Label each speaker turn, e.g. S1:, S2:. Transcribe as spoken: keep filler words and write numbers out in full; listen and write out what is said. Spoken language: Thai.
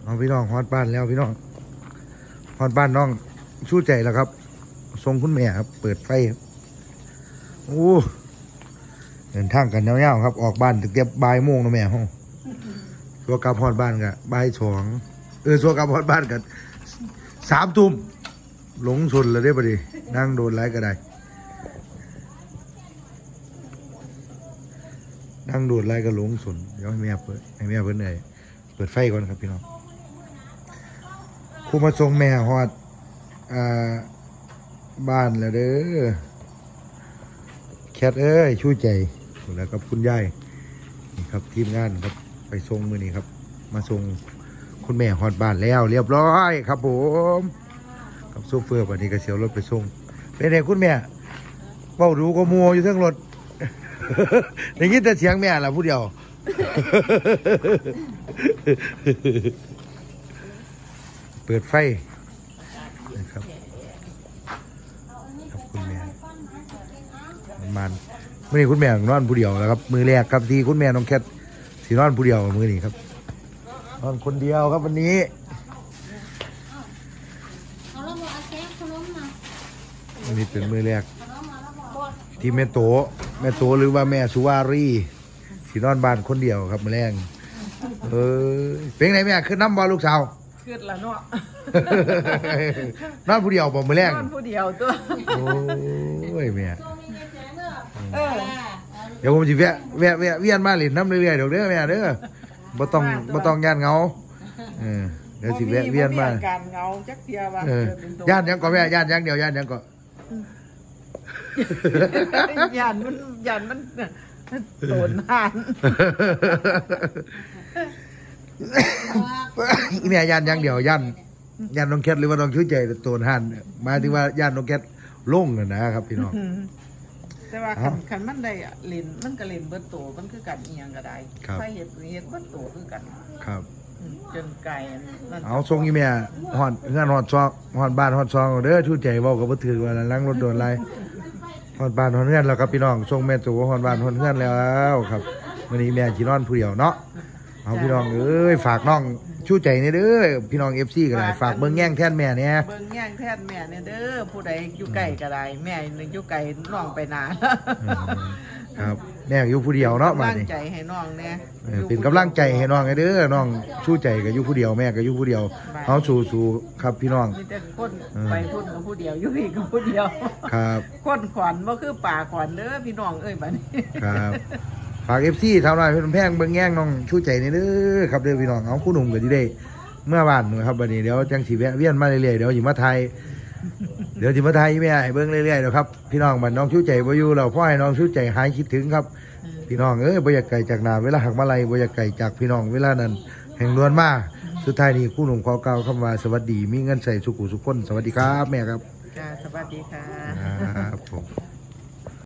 S1: เอาพี่น้องฮอดบ้านแล้วพี่น้องฮอดบ้านน้องชู้ใจแล้วครับทรงคุณแม่ครับเปิดไฟโอ้เดินทางกันยาวๆครับออกบ้านถึงเก็บบ่ายโมงนะแม่ห้องชัวกลับฮอดบ้านกันบ่ายสองเออชัวกลับฮอดบ้านกันสามทุ่มหลงชนเลยได้ปะดินั่งโดนไล่ก็ได้นั่งโดนไล่ก็หลงชนเดี๋ยวให้แม่เปิดให้แม่เปิดหน่อยเปิดไฟก่อนครับพี่น้องครูมาส่งแม่ฮอดอ่าบ้านแล้วเด้อแคทเอ้ยชู้ใจแล้วกับคุณยายนี่ครับทีมงานครับไปส่งมือนี้ครับมาส่งคุณแม่ฮอดบ้านแล้วเรียบร้อยครับผมกับโซเฟอร์วันนี้ก็เสียวรถไปส่งเป็นไงคุณแม่เบ้าดูก็มัวอยู่ทั้งรถได้ยินแต่เสียงแม่ล่ะผู้เดียวเปิดไฟนะครับครับคุณแม่มันเมื่อนี้คุณแม่นอนผู้เดียวแล้วครับมือแรกครับที่คุณแม่น้องแคทสีนอนผู้เดียวมือนี้ครับนอนคนเดียวครับวันนี้อันนี้เป็นมือแรกที่แม่โตแม่โตหรือว่าแม่สุวารีสีนอนบ้านคนเดียวครับมือแรกเออเป็นไงแม่ขึ้นน้ำบอลลูกสาว
S2: ขึ้นละเนาะ
S1: นอนผู้เดียวบ่มือแรก
S2: นอนผู้เดียวตัว
S1: โอ้ยแม่เดี๋ยวผมจะแวะแวะแวะเวียนมาหลินน้ำเรื่อยๆเดี๋ยวเด้อแม่เด้อบ่ต้องบ่ต้องย่านเงาเออเดี๋ยวสิแวะเวียนมา
S2: การเงาจักเทียว่า
S1: ย่านยังก่อนแม่ย่านยังเดียวย่านยังก่อน
S2: ย่านมันย่านมันโดนหาน
S1: แม่ย่านยังเดียวย่านย่านน้องแคทหรือว่าน้องชื่อใจโดนหานหมายถึงว่าย่านน้องแคทลงนะครับพี่น้อง
S2: แต่ว่าขันขันมันได้อะเล่นมันก็เล่นเบิดโตมันคือกันเอียงก็ได้ถ้าเห็ดเห็ดเบิดโตคือกัน
S1: ครับ
S2: จนไก่
S1: เอาทรงยี่แม่หอดเงื่อนหอดซอกหอดบ้านหอดซองเด้อชูใจเบากับบ่ถือว่าล้างรถโดนไรหอดบ้านหอดเงื่อนแล้วครับพี่น้องทรงแม่ตัวหอดบ้านหอดเงื่อนแล้วครับวันนี้แม่จีนอนผู้เดียวเนาะเอาพี่น้องเอ้ยฝากน้องชูใจนี่เด้อพี่น้องเอฟซีก็ได้ฝากเบิ้งแง่งแท่นแม่เนี่ย
S2: เบิ้งแง่งแท่นแม่เนี่ยเด้อผู้ใดอยู่ไก่ก็ได้แม่หนึ่งอยู่ไก่น้องไปนาน
S1: ครับแม่อยู่ผู้เดียวเนาะ
S2: มาดิกำลังใจให้น้องเนี่ย
S1: เป็นกำลังใจให้น้องไอ้เด้อน้องชูใจกับอยู่ผู้เดียวแม่กับอยู่ผู้เดียวเขาสู้ๆครับพี่น้อง
S2: มีแต่คนไปพุ่นกับผู้เดียวอยู่พี่กับผู้เดียว
S1: ครับ
S2: คนขวัญว่าคือป่าขวัญเด้อพี่น้องเอ้ยบัดนี้
S1: ครับฝากเอฟซีทำหน่อยเป็นแพงเบิ้งแง่งน้องชูใจนี่เด้อครับเด้อพี่น้องเอาคู่หนุ่มกันดีเด้เมื่อวานนะครับวันนี้เดี๋ยวจังสีแวะเวียนมาเรื่อยๆเดี๋ยวอยู่มาไทยเดี๋ยวจิมาไทยแม่เบิ้งเรื่อยๆเดี๋ยวครับพี่น้องมันน้องชูใจบ่อยู่เราพ่อให้น้องชูใจหายคิดถึงครับพี่น้องเอ้ยบ่อยากไก่จากนาเวลาหักมาลัยบ่อยากไก่จากพี่น้องเวลานั้นแห่งล้วนมากสุดท้ายนี้คู่หนุ่มขอกล่าวคำว่าสวัสดีมีเงินใส่สุขุสุขคนสวัสดีครับแม่ครับ
S2: จ้าสวัสดีค่ะ
S1: ครับผม